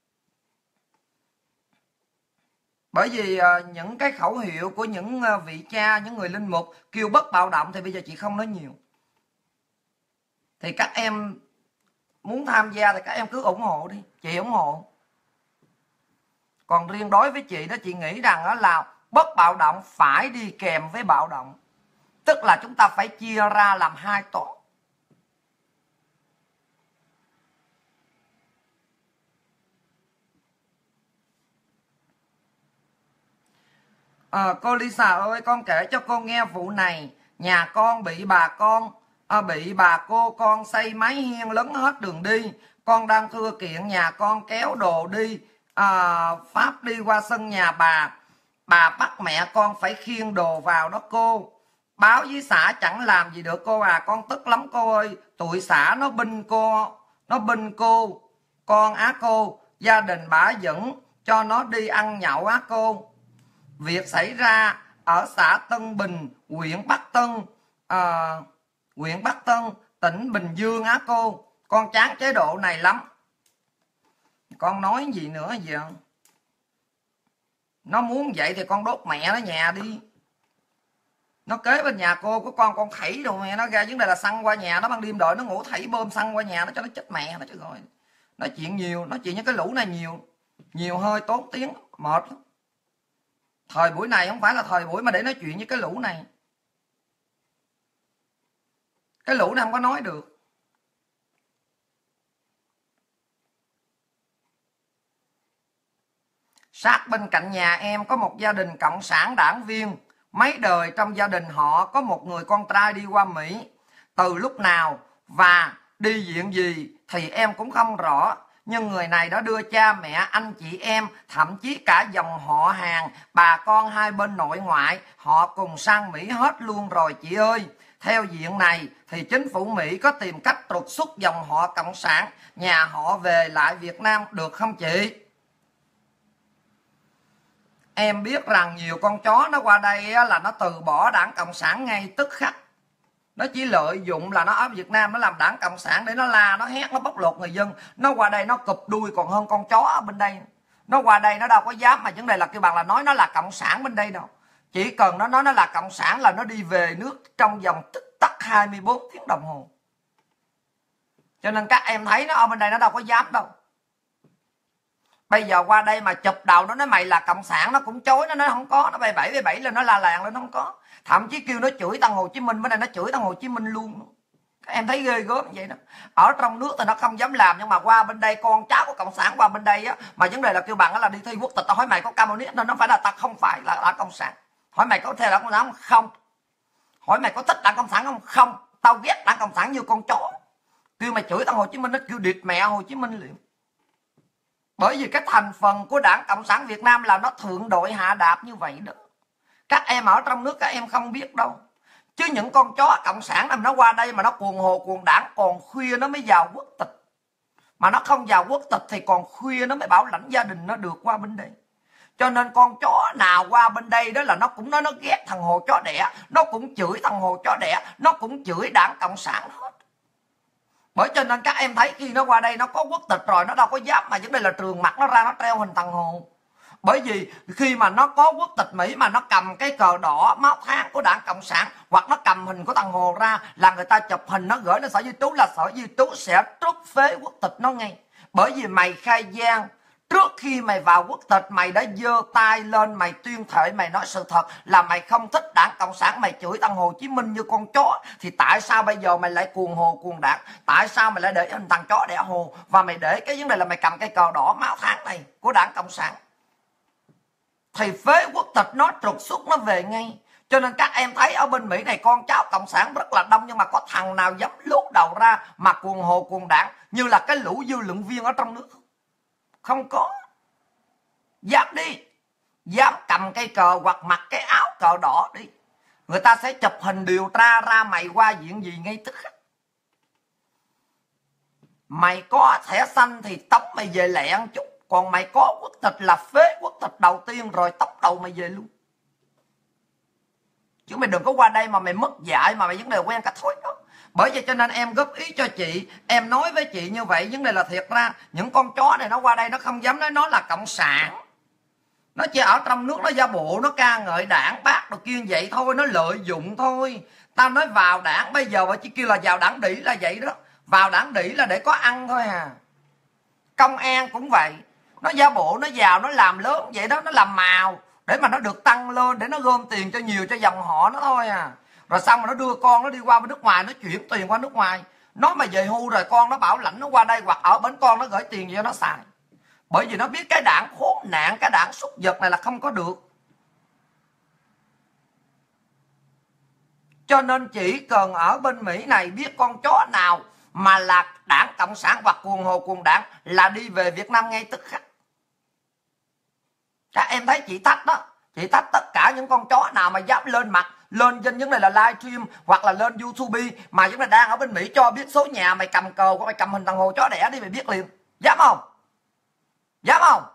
[SPEAKER 1] Bởi vì uh, những cái khẩu hiệu của những uh, vị cha, những người linh mục kêu bất bạo động thì bây giờ chị không nói nhiều. Thì các em muốn tham gia thì các em cứ ủng hộ đi, chị ủng hộ. Còn riêng đối với chị đó, chị nghĩ rằng đó là bất bạo động phải đi kèm với bạo động. Tức là chúng ta phải chia ra làm hai tổ. À, cô Lisa ơi, con kể cho cô nghe vụ này. Nhà con bị bà con à, bị bà cô con xây mái hiên lấn hết đường đi. Con đang thưa kiện nhà con kéo đồ đi à, Pháp đi qua sân nhà bà. Bà bắt mẹ con phải khiêng đồ vào đó cô. Báo với xã chẳng làm gì được cô à. Con tức lắm cô ơi. Tụi xã nó binh cô, nó binh cô con á cô. Gia đình bà dẫn cho nó đi ăn nhậu á cô. Việc xảy ra ở xã Tân Bình, huyện Bắc Tân, à, huyện Bắc Tân, tỉnh Bình Dương á cô. Con chán chế độ này lắm. Con nói gì nữa vậy? Nó muốn vậy thì con đốt mẹ nó nhà đi. Nó kế bên nhà cô có con con khỉ rồi mẹ, nó ra vấn đề là xăng qua nhà nó ban đêm đợi nó ngủ thảy bơm xăng qua nhà nó cho nó chết mẹ nó chứ rồi. Nói chuyện nhiều, nói chuyện với cái lũ này nhiều, nhiều hơi tốn tiếng, mệt lắm. Thời buổi này không phải là thời buổi mà để nói chuyện với cái lũ này. Cái lũ này không có nói được. Sát bên cạnh nhà em có một gia đình cộng sản đảng viên. Mấy đời trong gia đình họ có một người con trai đi qua Mỹ. Từ lúc nào và đi viện gì thì em cũng không rõ. Nhưng người này đã đưa cha mẹ, anh chị em, thậm chí cả dòng họ hàng, bà con hai bên nội ngoại, họ cùng sang Mỹ hết luôn rồi chị ơi. Theo diện này thì chính phủ Mỹ có tìm cách trục xuất dòng họ cộng sản, nhà họ về lại Việt Nam được không chị? Em biết rằng nhiều con chó nó qua đây là nó từ bỏ đảng Cộng sản ngay tức khắc. Nó chỉ lợi dụng là nó ở Việt Nam nó làm đảng Cộng sản để nó la, nó hét, nó bóc lột người dân. Nó qua đây nó cụp đuôi còn hơn con chó ở bên đây. Nó qua đây nó đâu có dám mà vấn đề là kêu bằng là nói nó là Cộng sản bên đây đâu. Chỉ cần nó nói nó là Cộng sản là nó đi về nước trong vòng tích tắc hai mươi bốn tiếng đồng hồ. Cho nên các em thấy nó ở bên đây nó đâu có dám đâu. Bây giờ qua đây mà chụp đầu nó nói mày là Cộng sản, nó cũng chối, nó nói không có, nó bay bảy bay bảy lên, nó la làng lên, nó không có. Thậm chí kêu nó chửi thằng Hồ Chí Minh, bên đây nó chửi thằng Hồ Chí Minh luôn. Các em thấy ghê gớm vậy đó. Ở trong nước thì nó không dám làm, nhưng mà qua bên đây con cháu của Cộng sản qua bên đây á, mà vấn đề là kêu bằng là đi thi quốc tịch, tao hỏi mày có communist nên nó phải là tao không phải là, là Cộng sản. Hỏi mày có theo đảng Cộng sản không? Không. Hỏi mày có thích đảng Cộng sản không? Không. Tao ghét đảng Cộng sản như con chó. Kêu mày chửi thằng Hồ Chí Minh, nó kêu địt mẹ Hồ Chí Minh liền. Bởi vì cái thành phần của đảng Cộng sản Việt Nam là nó thượng đội hạ đạp như vậy đó. Các em ở trong nước các em không biết đâu. Chứ những con chó Cộng sản này nó qua đây mà nó cuồng hồ cuồng đảng, còn khuya nó mới vào quốc tịch. Mà nó không vào quốc tịch thì còn khuya nó mới bảo lãnh gia đình nó được qua bên đây. Cho nên con chó nào qua bên đây đó là nó cũng nói nó ghét thằng Hồ chó đẻ, nó cũng chửi thằng Hồ chó đẻ, nó cũng chửi đảng Cộng sản hết. Bởi cho nên các em thấy khi nó qua đây nó có quốc tịch rồi nó đâu có dám mà vấn đề là trường mặt nó ra nó treo hình thằng Hồ. Bởi vì khi mà nó có quốc tịch Mỹ mà nó cầm cái cờ đỏ máu than của đảng Cộng sản hoặc nó cầm hình của thằng Hồ ra là người ta chụp hình nó gửi lên Sở Di trú, là Sở Di trú sẽ trút phế quốc tịch nó ngay. Bởi vì mày khai gian trước khi mày vào quốc tịch mày đã giơ tay lên mày tuyên thệ, mày nói sự thật là mày không thích đảng Cộng sản, mày chửi thằng Hồ Chí Minh như con chó. Thì tại sao bây giờ mày lại cuồng hồ cuồng đảng? Tại sao mày lại để hình thằng chó đẻ hồ và mày để cái vấn đề là mày cầm cái cờ đỏ máu than này của đảng Cộng sản? Thì phế quốc tịch nó trục xuất nó về ngay. Cho nên các em thấy ở bên Mỹ này con cháu Cộng sản rất là đông, nhưng mà có thằng nào dám lút đầu ra mà cuồng hồ cuồng đảng như là cái lũ dư luận viên ở trong nước? Không có. Dám đi, dám cầm cây cờ hoặc mặc cái áo cờ đỏ đi, người ta sẽ chụp hình điều tra ra mày qua diện gì ngay tức khắc. Mày có thẻ xanh thì tống mày về lẹ ăn chút, còn mày có quốc tịch là phế quốc tịch đầu tiên rồi tống đầu mày về luôn. Chứ mày đừng có qua đây mà mày mất dạy mà mày vấn đề quen cả thối đó. Bởi vậy cho nên em góp ý cho chị, em nói với chị như vậy, vấn đề là thiệt ra những con chó này nó qua đây nó không dám nói nó là Cộng sản. Nó chỉ ở trong nước nó giả bộ, nó ca ngợi đảng bác đồ kia vậy thôi, nó lợi dụng thôi. Tao nói vào đảng bây giờ mà chỉ kêu là vào đảng đỉ là vậy đó. Vào đảng đỉ là để có ăn thôi à. Công an cũng vậy, nó giả bộ nó vào nó làm lớn vậy đó, nó làm màu để mà nó được tăng lên, để nó gom tiền cho nhiều cho dòng họ nó thôi à. Rồi xong rồi nó đưa con nó đi qua bên nước ngoài, nó chuyển tiền qua nước ngoài. Nó mà về hưu rồi con nó bảo lãnh nó qua đây, hoặc ở bến con nó gửi tiền cho nó xài. Bởi vì nó biết cái đảng khốn nạn, cái đảng súc vật này là không có được. Cho nên chỉ cần ở bên Mỹ này biết con chó nào mà là đảng Cộng sản hoặc cuồng hồ cuồng đảng là đi về Việt Nam ngay tức khắc. Các em thấy chị thách đó, chị thách tất cả những con chó nào mà dám lên mặt, lên trên những này là livestream hoặc là lên YouTube mà chúng ta đang ở bên Mỹ, cho biết số nhà mày cầm cờ hoặc mày cầm hình thằng Hồ chó đẻ đi, mày biết liền. Dám không? Dám không?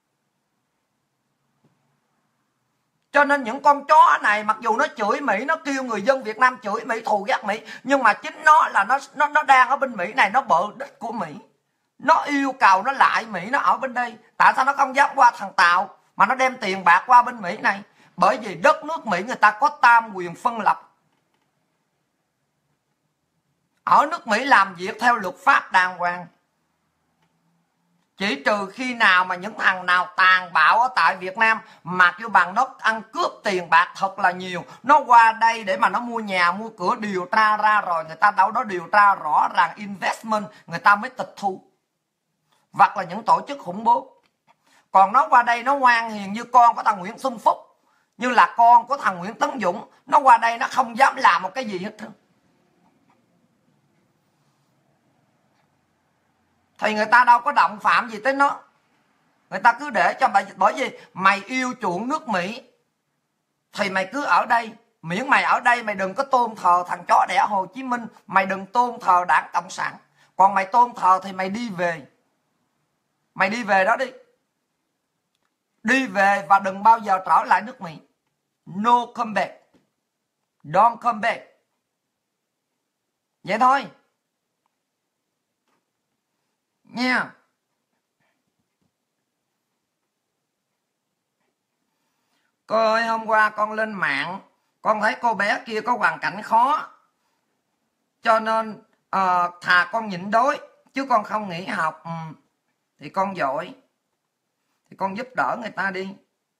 [SPEAKER 1] Cho nên những con chó này mặc dù nó chửi Mỹ, nó kêu người dân Việt Nam chửi Mỹ, thù ghét Mỹ, nhưng mà chính nó là nó nó nó đang ở bên Mỹ này, nó bợ đích của Mỹ. Nó yêu cầu nó lại Mỹ, nó ở bên đây. Tại sao nó không dám qua thằng Tàu mà nó đem tiền bạc qua bên Mỹ này? Bởi vì đất nước Mỹ người ta có tam quyền phân lập. Ở nước Mỹ làm việc theo luật pháp đàng hoàng. Chỉ trừ khi nào mà những thằng nào tàn bạo ở tại Việt Nam mà kêu bằng nó ăn cướp tiền bạc thật là nhiều, nó qua đây để mà nó mua nhà mua cửa, điều tra ra rồi người ta đâu đó điều tra rõ ràng investment, người ta mới tịch thu. Hoặc là những tổ chức khủng bố. Còn nó qua đây nó ngoan hiền như con của thằng Nguyễn Xuân Phúc, như là con của thằng Nguyễn Tấn Dũng, nó qua đây nó không dám làm một cái gì hết. Thì người ta đâu có động phạm gì tới nó. Người ta cứ để cho bà, bởi vì mày yêu chuộng nước Mỹ thì mày cứ ở đây. Miễn mày ở đây mày đừng có tôn thờ thằng chó đẻ Hồ Chí Minh, mày đừng tôn thờ Đảng Cộng sản. Còn mày tôn thờ thì mày đi về. Mày đi về đó đi. Đi về và đừng bao giờ trở lại nước Mỹ. No come back. Don't come back. Vậy thôi nha. Cô ơi, hôm qua con lên mạng, con thấy cô bé kia có hoàn cảnh khó, cho nên uh, thà con nhịn đói chứ con không nghỉ học. ừ. Thì con giỏi thì con giúp đỡ người ta đi.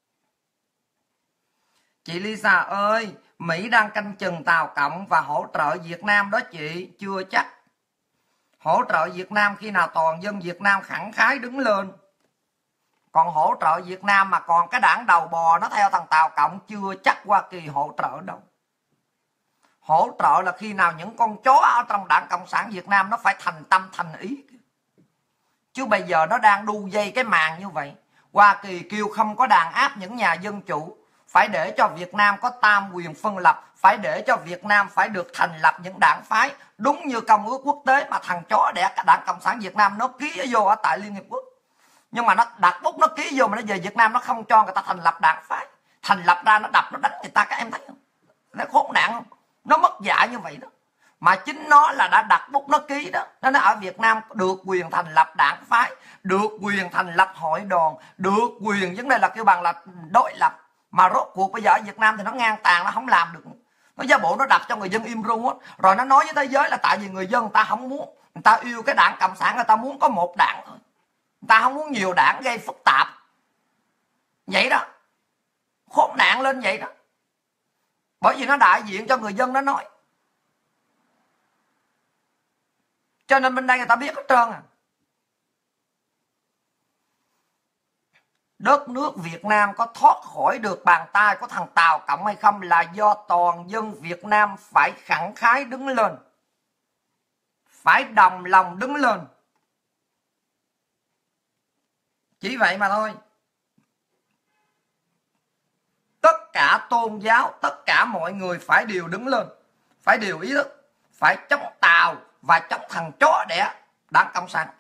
[SPEAKER 1] Chị Lisa ơi, Mỹ đang canh chừng Tàu Cộng và hỗ trợ Việt Nam đó chị. Chưa chắc. Hỗ trợ Việt Nam khi nào toàn dân Việt Nam khẳng khái đứng lên. Còn hỗ trợ Việt Nam mà còn cái đảng đầu bò nó theo thằng Tàu Cộng, chưa chắc Hoa Kỳ hỗ trợ đâu. Hỗ trợ là khi nào những con chó ở trong Đảng Cộng sản Việt Nam nó phải thành tâm thành ý. Chứ bây giờ nó đang đu dây cái màn như vậy. Hoa Kỳ kêu không có đàn áp những nhà dân chủ, phải để cho Việt Nam có tam quyền phân lập, phải để cho Việt Nam phải được thành lập những đảng phái đúng như công ước quốc tế mà thằng chó đẻ cả Đảng Cộng sản Việt Nam nó ký vô ở tại Liên Hiệp Quốc. Nhưng mà nó đặt bút nó ký vô mà nó về Việt Nam nó không cho người ta thành lập đảng phái. Thành lập ra nó đập nó đánh người ta, các em thấy không? Nó khốn nạn không? Nó mất dạy như vậy đó. Mà chính nó là đã đặt bút nó ký đó. Nó nói ở Việt Nam được quyền thành lập đảng phái, được quyền thành lập hội đoàn, được quyền, vấn đề là kêu bằng là đối lập. Mà rốt cuộc bây giờ ở Việt Nam thì nó ngang tàn, nó không làm được. Nó giả bộ nó đập cho người dân im ru hết. Rồi nó nói với thế giới là tại vì người dân người ta không muốn, người ta yêu cái đảng Cộng sản, người ta muốn có một đảng thôi. Người ta không muốn nhiều đảng gây phức tạp. Vậy đó. Khốn nạn lên vậy đó. Bởi vì nó đại diện cho người dân nó nói. Cho nên bên đây người ta biết hết trơn à. Đất nước Việt Nam có thoát khỏi được bàn tay của thằng Tàu Cộng hay không là do toàn dân Việt Nam phải khẳng khái đứng lên. Phải đồng lòng đứng lên. Chỉ vậy mà thôi. Tất cả tôn giáo, tất cả mọi người phải đều đứng lên. Phải đều ý thức. Phải chống Tàu và chống thằng chó đẻ Đảng Cộng sản.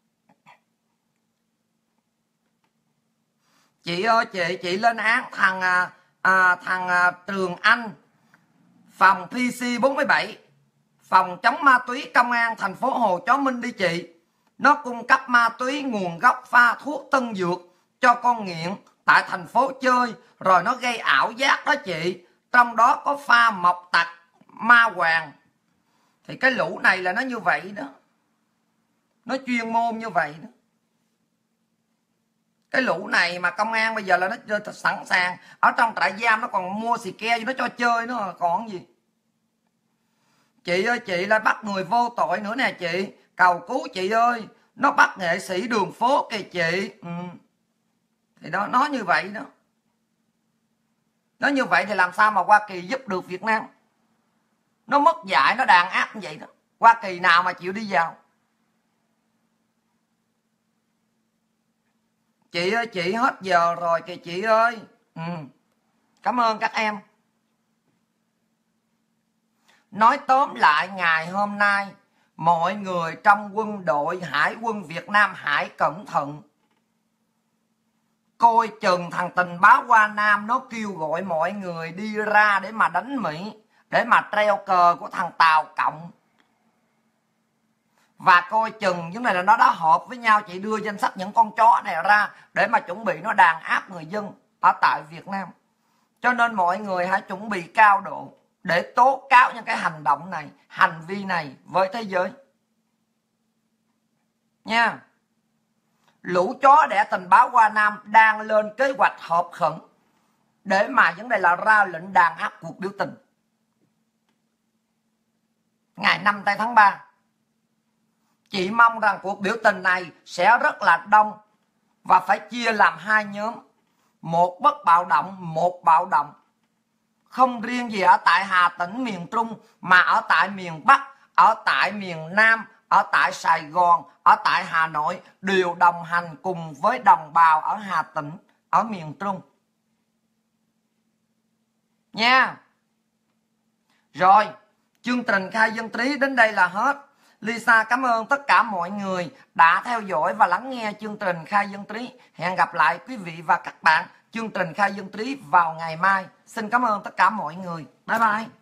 [SPEAKER 1] Chị ơi, chị chị lên án thằng à, thằng à, Trường Anh, phòng P C bốn mươi bảy, phòng chống ma túy công an thành phố Hồ Chí Minh đi chị. Nó cung cấp ma túy nguồn gốc pha thuốc tân dược cho con nghiện tại thành phố chơi, rồi nó gây ảo giác đó chị. Trong đó có pha mộc tặc, ma hoàng. Thì cái lũ này là nó như vậy đó. Nó chuyên môn như vậy đó. Cái lũ này mà công an bây giờ là nó sẵn sàng. Ở trong trại giam nó còn mua xì ke nó cho chơi nữa còn gì. Chị ơi, chị là bắt người vô tội nữa nè chị. Cầu cứu chị ơi. Nó bắt nghệ sĩ đường phố kìa chị. ừ. Thì đó, nó như vậy đó. Nó như vậy thì làm sao mà Hoa Kỳ giúp được Việt Nam. Nó mất dạy, nó đàn áp như vậy đó. Hoa Kỳ nào mà chịu đi vào. Chị ơi, chị hết giờ rồi kìa chị ơi. ừ. Cảm ơn các em. Nói tóm lại, ngày hôm nay mọi người trong quân đội Hải quân Việt Nam hãy cẩn thận. Coi chừng thằng tình báo Hoa Nam nó kêu gọi mọi người đi ra để mà đánh Mỹ, để mà treo cờ của thằng Tàu Cộng. Và coi chừng vấn đề là nó đã họp với nhau, chị đưa danh sách những con chó này ra để mà chuẩn bị nó đàn áp người dân ở tại Việt Nam. Cho nên mọi người hãy chuẩn bị cao độ để tố cáo những cái hành động này, hành vi này với thế giới. Nha. Lũ chó đẻ tình báo Hoa Nam đang lên kế hoạch họp khẩn để mà vấn đề là ra lệnh đàn áp cuộc biểu tình ngày năm tây tháng ba. Chị mong rằng cuộc biểu tình này sẽ rất là đông và phải chia làm hai nhóm. Một bất bạo động, một bạo động. Không riêng gì ở tại Hà Tĩnh miền Trung mà ở tại miền Bắc, ở tại miền Nam, ở tại Sài Gòn, ở tại Hà Nội đều đồng hành cùng với đồng bào ở Hà Tĩnh, ở miền Trung. Nha. Rồi, chương trình Khai Dân Trí đến đây là hết. Lisa cảm ơn tất cả mọi người đã theo dõi và lắng nghe chương trình Khai Dân Trí. Hẹn gặp lại quý vị và các bạn chương trình Khai Dân Trí vào ngày mai. Xin cảm ơn tất cả mọi người. Bye bye.